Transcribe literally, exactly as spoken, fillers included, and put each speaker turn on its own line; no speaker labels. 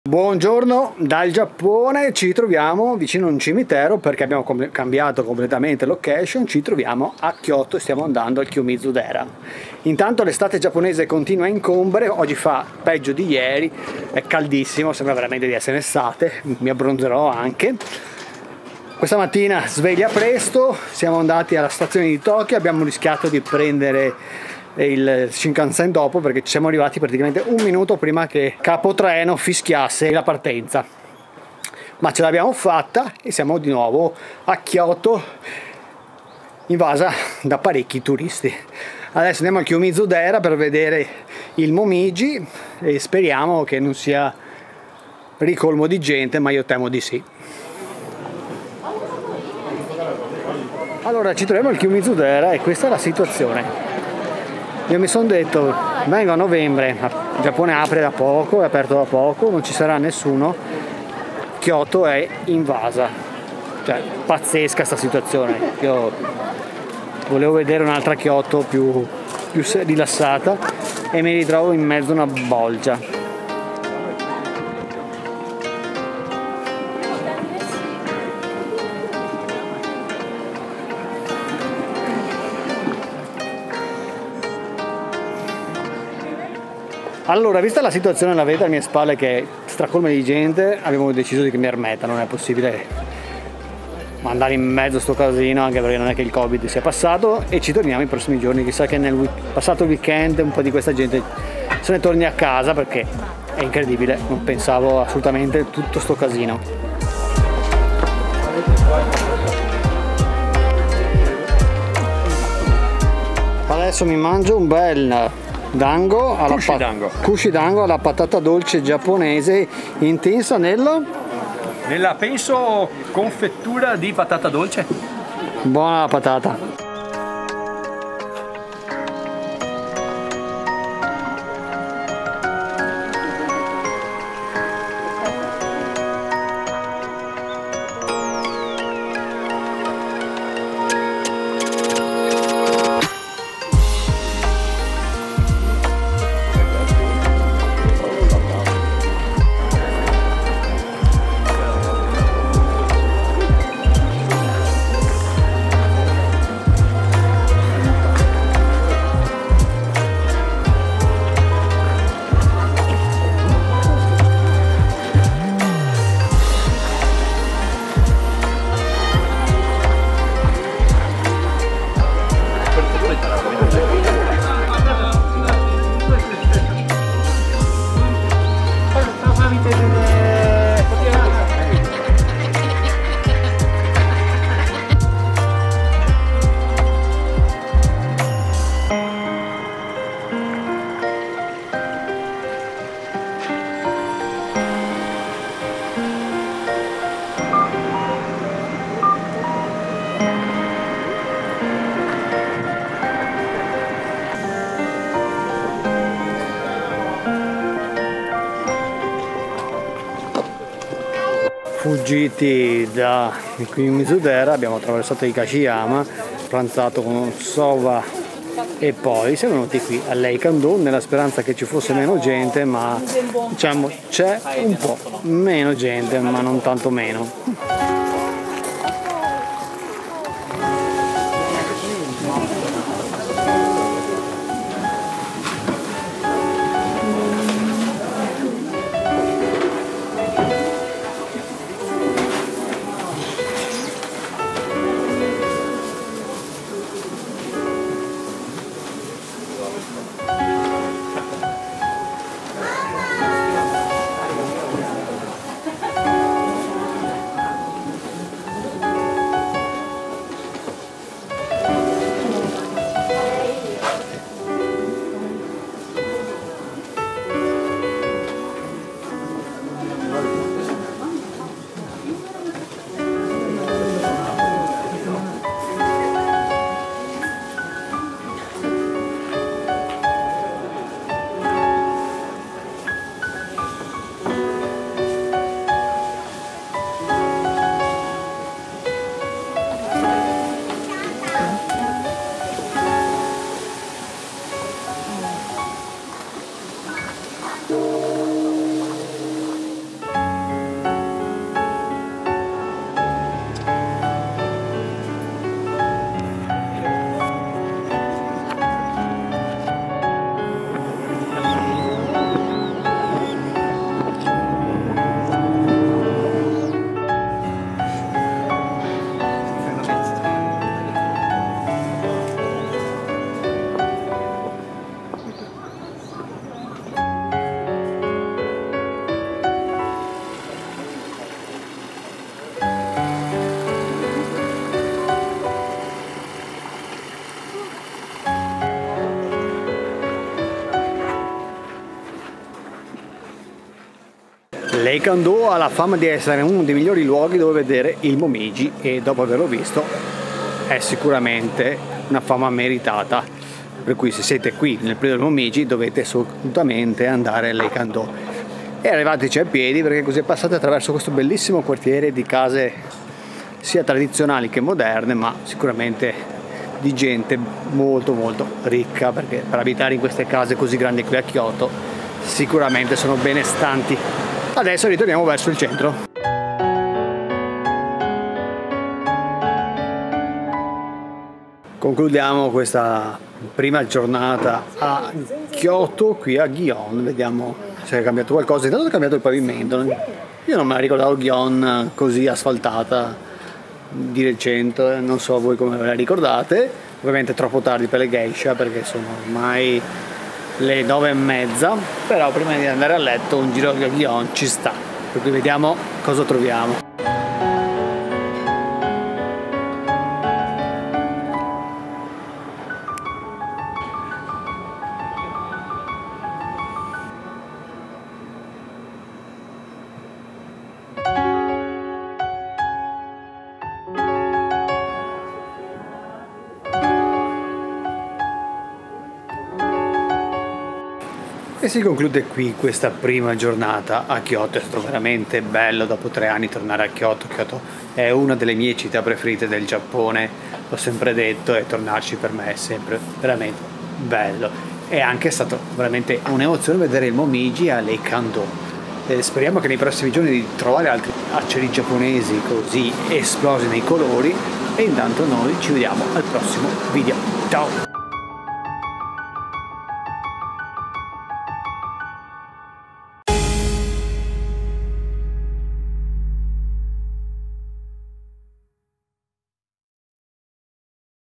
Buongiorno dal Giappone, ci troviamo vicino a un cimitero perché abbiamo com cambiato completamente location. Ci troviamo a Kyoto e stiamo andando al Kiyomizu-dera. Intanto l'estate giapponese continua a incombere, oggi fa peggio di ieri, è caldissimo, sembra veramente di essere estate, mi abbronzerò anche. Questa mattina sveglia presto, siamo andati alla stazione di Tokyo, abbiamo rischiato di prendere il Shinkansen dopo perché ci siamo arrivati praticamente un minuto prima che capotreno fischiasse la partenza, ma ce l'abbiamo fatta e siamo di nuovo a Kyoto, invasa da parecchi turisti. Adesso andiamo al Kiyomizu-dera per vedere il Momiji e speriamo che non sia ricolmo di gente, ma io temo di sì. Allora ci troviamo al Kiyomizu-dera e questa è la situazione. Io mi sono detto, vengo a novembre, il Giappone apre da poco, è aperto da poco, non ci sarà nessuno, Kyoto è invasa, cioè pazzesca sta situazione. Io volevo vedere un'altra Kyoto più, più rilassata e mi ritrovo in mezzo a una bolgia. Allora, vista la situazione, la vedete alle mie spalle che è stracolma di gente, abbiamo deciso di cambiare meta, non è possibile andare in mezzo a sto casino, anche perché non è che il Covid sia passato, e ci torniamo i prossimi giorni. Chissà che nel passato weekend un po' di questa gente se ne torni a casa, perché è incredibile, non pensavo assolutamente tutto sto casino. Adesso mi mangio un bel dango alla,
Kushi-dango.
Kushi-dango alla patata dolce giapponese, intensa nella?
Nella, penso, confettura di patata dolce.
Buona la patata. Fuggiti da Kiyomizu-dera, abbiamo attraversato i Kashiyama, pranzato con soba e poi siamo venuti qui a Leikando nella speranza che ci fosse meno gente, ma diciamo c'è un po' meno gente, ma non tanto meno. Leikando ha la fama di essere uno dei migliori luoghi dove vedere il Momiji e dopo averlo visto è sicuramente una fama meritata, per cui se siete qui nel periodo del Momiji dovete assolutamente andare a Leikando e arrivateci a piedi, perché così passate attraverso questo bellissimo quartiere di case sia tradizionali che moderne, ma sicuramente di gente molto molto ricca, perché per abitare in queste case così grandi qui a Kyoto sicuramente sono benestanti. Adesso ritorniamo verso il centro. Concludiamo questa prima giornata a Kyoto, qui a Gion. Vediamo se è cambiato qualcosa. Intanto è cambiato il pavimento. Io non me la ricordavo Gion così asfaltata di recente, non so voi come ve la ricordate. Ovviamente è troppo tardi per le geisha, perché sono ormai le nove e mezza, però prima di andare a letto un giro a Gion ci sta, per cui vediamo cosa troviamo. E si conclude qui questa prima giornata a Kyoto. È stato veramente bello dopo tre anni tornare a Kyoto. Kyoto è una delle mie città preferite del Giappone, l'ho sempre detto, e tornarci per me è sempre veramente bello. È anche stato veramente un'emozione vedere il Momiji a Leikando. E speriamo che nei prossimi giorni di trovare altri aceri giapponesi così esplosi nei colori, e intanto noi ci vediamo al prossimo video. Ciao!